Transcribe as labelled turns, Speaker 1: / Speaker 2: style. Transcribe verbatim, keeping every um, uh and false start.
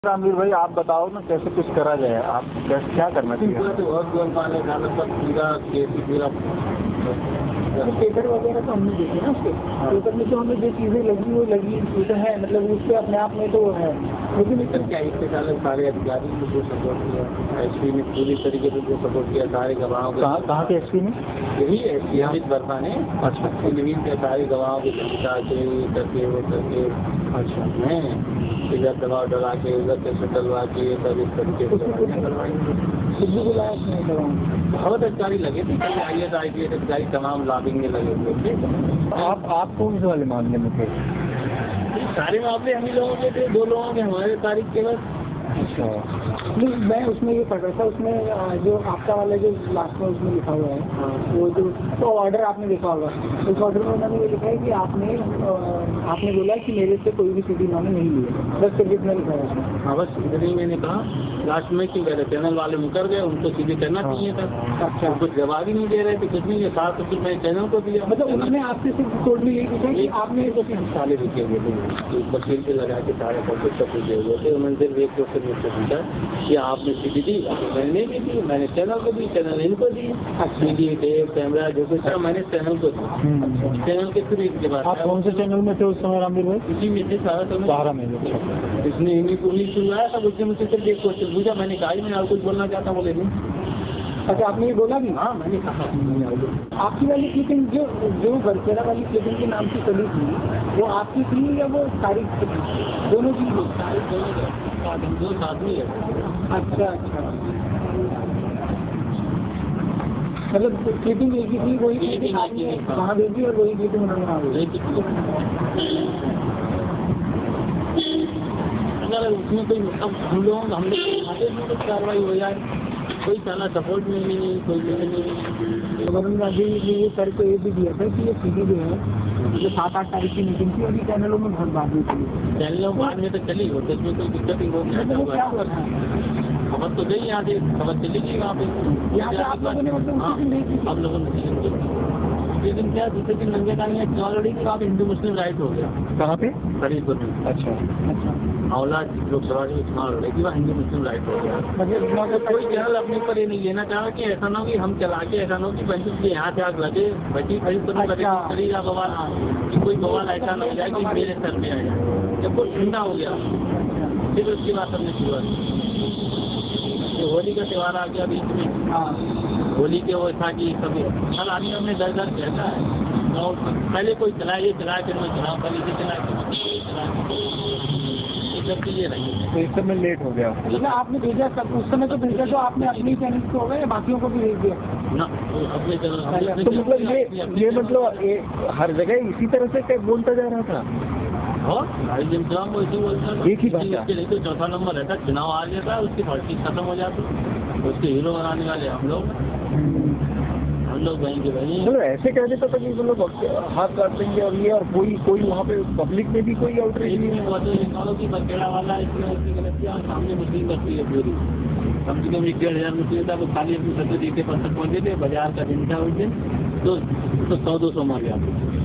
Speaker 1: रामवीर भाई, आप बताओ ना कैसे कुछ करा जाए। आप कैसे क्या करना चाहिए?
Speaker 2: पेपर वगैरह तो हमने देखे ना उसके पेपर में, तो हमें जो चीज़ें लगी वो लगी वो तो है, मतलब उसके अपने आप में तो है। लेकिन
Speaker 3: सर क्या इसके सारे सारे अधिकारी ने जो सपोर्ट किया, एसपी ने पूरी तरीके से जो सपोर्ट किया, सारे गवाहों के
Speaker 1: कहाँ कहाँ के एसपी ने?
Speaker 3: यही एसपी अमित वर्मा ने।
Speaker 1: अच्छा,
Speaker 3: नवीन के सारे गवाहों की संख्या के करके वो करके
Speaker 1: अच्छा
Speaker 3: हैं, इधर दबाव डरा के उधर कैसे डलवा के सब इस तरीके से
Speaker 2: बुलाया नहीं करवाऊँ।
Speaker 3: बहुत अधिकारी लगे थे, कई I S I P S अधिकारी तमाम लॉबिंग में लगे हुए थे।
Speaker 1: आप आप कौन से वाले मामले में थे?
Speaker 3: सारे मामले हम ही लोगों के थे, दो लोगों के हमारे तारीख के बस।
Speaker 1: अच्छा,
Speaker 2: नहीं, मैं उसमें ये पढ़ रहा था, उसमें जो आपका वाला जो लास्ट में उसमें लिखा हुआ है वो जो तो ऑर्डर आपने देखा होगा, उस ऑर्डर में उन्होंने ये लिखा है कि आपने आपने बोला कि मेरे से कोई भी सीडी उन्होंने नहीं ली है, बस क्रेडिट में लिखा है उसमें।
Speaker 3: हाँ बस इधर ही मैंने कहा लास्ट में क्यों कह रहे चैनल वाले मुकर गए, उनको सीधे करना चाहिए था।
Speaker 2: अच्छा,
Speaker 3: कुछ जवाब ही नहीं दे रहे थे, कुछ नहीं, साथ तो फिर मैं चैनल को दिया।
Speaker 2: मतलब उन्होंने आपसे सिर्फ टोटल यही पूछा कि आपने
Speaker 3: साले रुके हुए थे, वकील से लगा के सारे फोटो सब पूछे हुए थे। उन्होंने सिर्फ एक क्वेश्चन मुझसे पूछा कि आपने सीडी दी? मैंने नहीं दी, मैंने चैनल को दी, चैनल इनको दी। सीडी टेप कैमरा जो कुछ था मैंने चैनल को दी, चैनल के थ्रू इसके बाद।
Speaker 1: आप कौन से चैनल में थे उस समय रामवीर भाई?
Speaker 3: इसी में थे सारा समय
Speaker 1: बारह में।
Speaker 3: इसने इन्हीं को नहीं सुनाया था, उसने मुझसे सिर्फ एक क्वेश्चन पूछा, मैंने कहा मैं और कुछ बोलना चाहता हूँ, बोले नहीं।
Speaker 2: अच्छा, आपने ये बोला भी?
Speaker 3: हाँ मैंने कहा।
Speaker 2: आपकी वाली क्लिपिंग जो जो वर्चेरा वाली क्लिपिंग के नाम की चली थी, वो आपकी थी या वो सारी दोनों की?
Speaker 3: सारे दोनों दो साथ में है।
Speaker 2: अच्छा अच्छा, मतलब क्लिपिंग एक ही थी, वही क्लिपिंग आपने वहाँ भेजी और वही क्लिपिंग उन्होंने वहाँ भेजी।
Speaker 3: अगर उसमें कोई मतलब हम लोग हम लोग कुछ कार्रवाई हो जाए, कोई साला सपोर्ट में भी नहीं, कोई नहीं।
Speaker 2: गवर्नमेंट गांधी ने ये सर को ये भी दिया था कि ये सीडी जो है जो सात आठ तारीख की मीटिंग थी, अभी चैनलों में बहुत बाद में चली,
Speaker 3: चैनलों बाद में तो चली हो, तो इसमें कोई दिक्कत ही हो
Speaker 2: क्या हुआ था?
Speaker 3: खबर तो गई यहाँ से, खबर चलेगी वहाँ पे,
Speaker 2: यहाँ पे आप लोगों ने मतलब उसी दिन नहीं की?
Speaker 3: आप लोगों ने लेकिन क्या दूसरे दिन नंगे का यहाँ चुनाव लड़ी थी, वहाँ पे हिंदू मुस्लिम राइट हो गया।
Speaker 1: कहाँ पे?
Speaker 3: फरीदपुर में।
Speaker 1: अच्छा अच्छा,
Speaker 3: आंवला लोकसभा के चुनाव लड़ी थी, वहाँ हिंदू मुस्लिम राइट हो गया। मतलब कोई चैनल अपने ऊपर ये नहीं लेना चाह कि ऐसा ना हो कि हम चला के, ऐसा ना हो कि पंचायत के यहाँ से आग लगे बची फरीदपुर में करेगा बवाल, कि कोई बवाल ऐसा ना हो जाए कि मेरे सर में आ जाए। जब कुछ ठंडा हो गया फिर उसके बाद हमने शुरुआत, होली का त्यौहार आ गया बीच में। हाँ, होली के वो था कि कभी हर आदमी अपने दर दर कहता है, और पहले कोई चलाए ये चलाए फिर मैं चलाऊँ, पहले ये चलाए ये सब चीजें रही।
Speaker 1: तो इस समय लेट हो गया?
Speaker 2: मतलब आपने भेजा सब उस समय तो भेजा, तो आपने अपने चैनल को हो गए या बाकियों को भी भेज दिया
Speaker 3: ना? अपने चैनल।
Speaker 1: तो मतलब ये ये मतलब हर जगह इसी तरह से बोलता जा रहा था?
Speaker 3: और भाई जब चुनाव को इसी बोलता
Speaker 1: एक ही बात है।
Speaker 3: तो चौथा नंबर रहता, चुनाव आ जाता है उसकी पार्टी खत्म हो जाती, उसके हीरो बनाने वाले हम लोग हम लोग वहीं के वहीं।
Speaker 1: मतलब ऐसे कह देता था कि वो लोग हाथ काट देंगे और ये, और कोई कोई वहाँ पे पब्लिक में भी कोई आउटरीच नहीं है।
Speaker 3: वो तो की बकेड़ा वाला इसमें उसकी गलतियाँ सामने मुस्लिम करती है पूरी। कम से कम एक डेढ़ हजार मुस्लिम था, वो खाली अपनी सब्जी देते पर तक पहुँचे थे, बाजार का दिन था उस दिन, तो सौ दो सौ मार जाते।